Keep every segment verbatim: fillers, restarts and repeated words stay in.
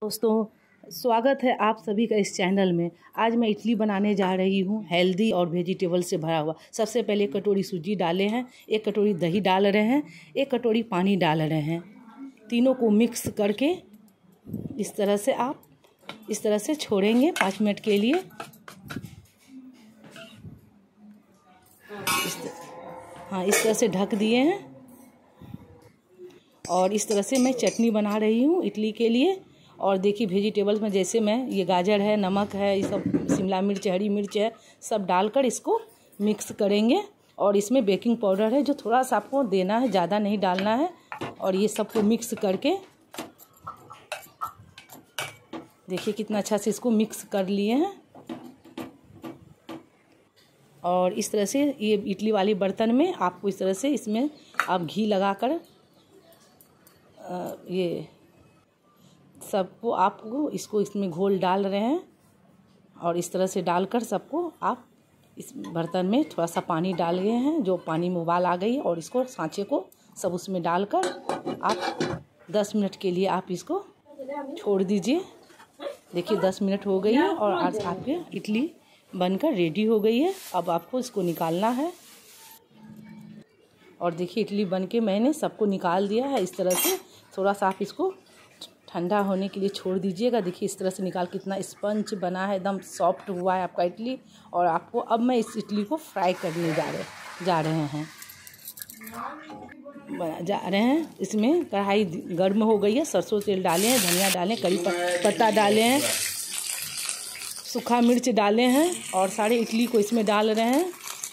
दोस्तों, स्वागत है आप सभी का इस चैनल में। आज मैं इडली बनाने जा रही हूँ, हेल्दी और वेजिटेबल से भरा हुआ। सबसे पहले एक कटोरी सूजी डाले हैं, एक कटोरी दही डाल रहे हैं, एक कटोरी पानी डाल रहे हैं। तीनों को मिक्स करके इस तरह से आप इस तरह से छोड़ेंगे पाँच मिनट के लिए। इस हाँ इस तरह से ढक दिए हैं। और इस तरह से मैं चटनी बना रही हूँ इडली के लिए। और देखिए वेजिटेबल्स में जैसे मैं ये गाजर है, नमक है, ये सब शिमला मिर्च, हरी मिर्च है, सब डालकर इसको मिक्स करेंगे। और इसमें बेकिंग पाउडर है जो थोड़ा सा आपको देना है, ज़्यादा नहीं डालना है। और ये सबको मिक्स करके देखिए कितना अच्छा से इसको मिक्स कर लिए हैं। और इस तरह से ये इडली वाली बर्तन में आपको इस तरह से इसमें आप घी लगाकर ये सबको आपको इसको इसमें घोल डाल रहे हैं। और इस तरह से डालकर सबको आप इस बर्तन में थोड़ा सा पानी डाल गए हैं, जो पानी में उबाल आ गई। और इसको सांचे को सब उसमें डालकर आप दस मिनट के लिए आप इसको छोड़ दीजिए। देखिए दस मिनट हो गई है और आज आपके इडली बनकर रेडी हो गई है। अब आपको इसको निकालना है। और देखिए इडली बनके मैंने सबको निकाल दिया है। इस तरह से थोड़ा सा आप इसको ठंडा होने के लिए छोड़ दीजिएगा। देखिए इस तरह से निकाल कितना स्पंज बना है, एकदम सॉफ्ट हुआ है आपका इडली। और आपको अब मैं इस इडली को फ्राई करने जा रहे जा रहे हैं जा रहे हैं इसमें कढ़ाई गर्म हो गई है। सरसों तेल डाले हैं, धनिया डालें, करी पत्ता डाले हैं, सूखा मिर्च डाले हैं और सारे इडली को इसमें डाल रहे हैं।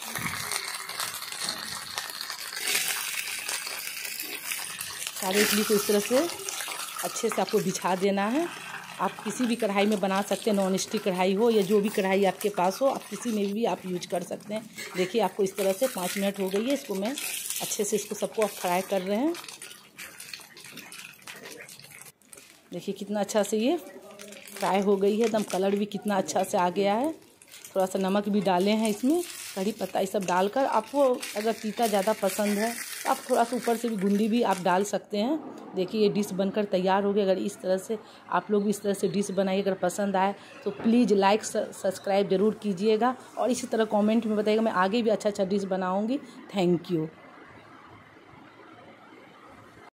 सारे इडली को इस तरह से अच्छे से आपको बिछा देना है। आप किसी भी कढ़ाई में बना सकते हैं, नॉन स्टिक कढ़ाई हो या जो भी कढ़ाई आपके पास हो, आप किसी में भी आप यूज कर सकते हैं। देखिए आपको इस तरह से पाँच मिनट हो गई है। इसको मैं अच्छे से इसको सबको आप फ्राई कर रहे हैं। देखिए कितना अच्छा से ये फ्राई हो गई है, एकदम कलर भी कितना अच्छा से आ गया है। थोड़ा सा नमक भी डाले हैं इसमें, कड़ी पत्ता ये सब डालकर। आपको अगर तीता ज़्यादा पसंद है तो आप थोड़ा सा ऊपर से भी बूंदी भी आप डाल सकते हैं। देखिए ये डिश बनकर तैयार हो गई। अगर इस तरह से आप लोग भी इस तरह से डिश बनाइए। अगर पसंद आए तो प्लीज़ लाइक सब्सक्राइब ज़रूर कीजिएगा। और इसी तरह कमेंट में बताइएगा, मैं आगे भी अच्छा अच्छा डिश बनाऊँगी। Thank you.